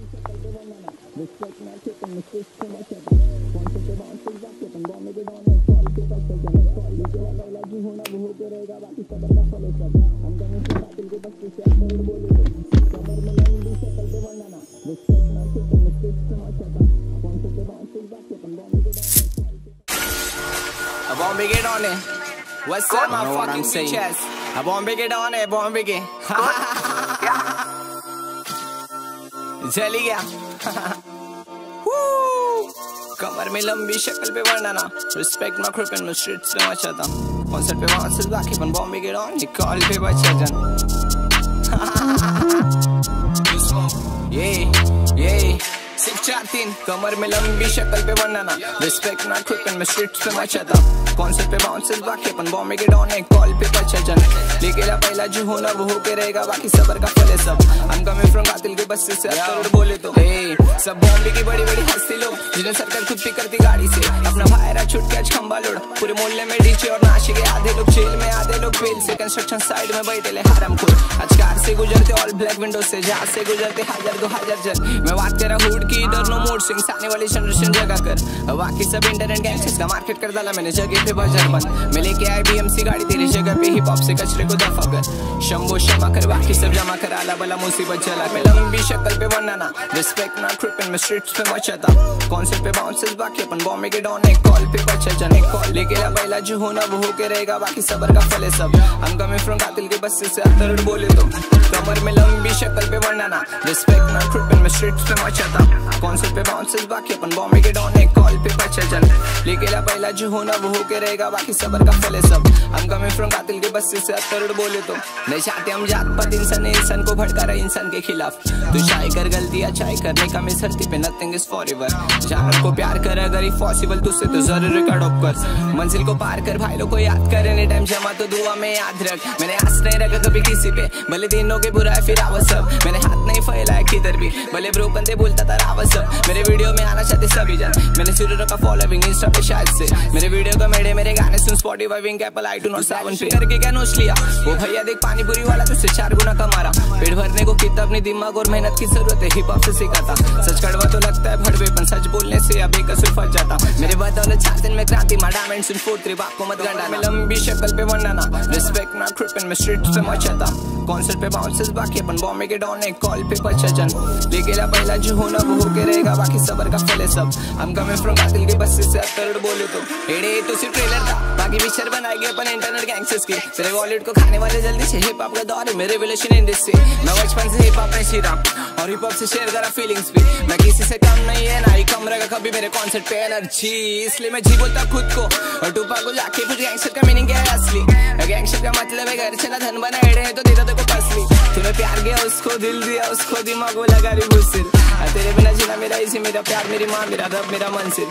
Bombay get on it. What's up, my fucking bitch ass? Bombay get on it, Bombay get. जली गया. कमर में लंबी शक्ल पे वर्णना. Respect my creep and my streets पे मचाता. Concert पे वहाँ से बाकी पन Bombay get on. निकाल पे बचा जन. Yeah. 643 कमर में लंबी शक्ल पे वर्णना. Respect my creep and my streets पे मचाता. कॉन्सर्ट पे बाउंसर्स बाकी अपन बॉम्बे के डॉन है. कॉल पे पचा जन लेकेला पहला जो होना वो होके रहेगा. बाकी सबर का फल है सब. I'm coming from कातिल के बस्से से करोड़ बोले तो सब बॉम्बे की बड़ी बड़ी हस्ती लोग जिन्हें सरकार खुद करती गाड़ी से. अपना भाईरा छुट के आज खंबा लोड. पूरे मोहल्ले में डीजे और नाचे के. आधे लोग जेल में आधे लोग बेल से. कंस्ट्रक्शन साइड में बैठे ले हराम खोर. आज कार से गुजरते ऑल ब्लैक विंडो से. जहाँ से गुजरते 1000-2000 जन. मैं बात कर रहा हुड की इधर नो मोड स्विंग्स आने वाली जनरेशन जगह कर. बाकी सब इंटरनेट गैंग्स का मार्केट कर डाला मैंने जगह पे बाजार बंद. मैं लेके आई BMC गाड़ी तेरी जगह पे. हिप हॉप से कचरे को दफा कर. शंभो क्षमा कर बाकी सब जमा कर. आला बला मुसीबत चला. मैं लंबी शक्ल पे वर्णना. रिस्पेक्ट ना क्रिप इन मैं स्ट्रीट्स पे मचाता. कॉन्सर्ट पे बाउंसर्स बाकी अपन बॉम्बे के डॉन है. कॉल पे बचा जन कॉल लेके पहला जो होना वो होके रहेगा. बाकी सबर का फल है सब. I'm coming from कातिल के बस्से से करोड़ बोले तो. कमर में लंबी शक्ल पे वर्णना. रिस्पेक्ट ना क्रिप इन मैं स्ट्रीट्स पे मचाता. कॉन्सर्ट पे बाउंसर्स बाकी अपन बॉम्बे के डॉन है. कॉल पे बचा जन लेके पहला जो होना वो होके रहेगा. बाकी सबर का फल है सब. I'm coming from कातिल के बस्से से करोड़ बोले तो. नहीं चाहते हम जात पात इंसान को भड़का रहा इंसान के खिलाफ. तू चाहे कर गलती या चाहे करने का मिस धरती पे नथिंग इज फॉरएवर. जानवर को प्यार कर अगर ही पॉसिबल तुझसे तो जरूर रिकॉर्ड ऑफ कर. मंजिल को पार कर भाई लोग को याद कर. एनी टाइम जमा तो दुआ में याद रख. मैंने आस नहीं रखा कभी किसी पे. भले दिनों के बुरा है फिर आवा सब. मैंने हाथ नहीं फैलाया किधर भी. भले ब्रो बंदे बोलता था रावा सब. मेरे वीडियो में आना चाहते सभी जन. मैंने शुरू रखा फॉलोइंग इंस्टा पे शायद से. मेरे वीडियो का मेरे गाने सुन Spotify विंग एप्पल iTunes 7 पे करके क्या नोच लिया. वो भैया देख पानी पूरी वाला तुझसे 4 गुना कमारा. पेट भरने को कितना अपनी दिमाग और मेहनत की जरूरत है. हिप हॉप से सीखा था. सच कड़वा तो लगता है भड़वेपन. सच बोलने से अब बेकसूर फंस जाता. मेरे बदौलत 4 दिन में क्रांति मा डायमंड सुन 4-3 बाप को मत गंडा. मैं लंबी शक्ल पे वर्णना. रिस्पेक्ट ना क्रिप इन मैं स्ट्रीट्स पे मचाता. कॉन्सर्ट पे बाउंसर्स बाकी अपन बॉम्बे के डॉन है. कॉल पे पचा जन लेकेला पहला जो होना वो होके रहेगा. बाकी सबर का फल है सब. I'm coming from कातिल के बस्से से करोड़ बोले तो. एड़े तो सिर्फ ट्रेलर था. बाकी पिक्चर बनाएगी अपन इंटरनेट गैंग्स्टर्स की. तेरे वॉलेट को खाने वाले जल्दी से. हिप हॉप का दौर है मेरे रिलेशन इंडस्ट्री. मैं बचपन से हिप हॉप में सीखा और हिप हॉप से शेयर करा फीलिंग्स भी. मैं किसी से कम नहीं है ना ही कम रहेगा कभी मेरे कॉन्सर्ट पे एनर्जी. इसलिए मैं जी बोलता खुद को और टूपा को जाके फिर गैंगस्टर का मीनिंग क्या है असली. गैंगस्टर का मतलब है घर चला धन बना. एड़े है तो देता देखो पसली. तूने प्यार किया उसको दिल दिया उसको दिमाग को लगा री गुस्सिल. तेरे बिना जीना मेरा इसी. मेरा प्यार मेरी माँ मेरा रब मेरा मंजिल.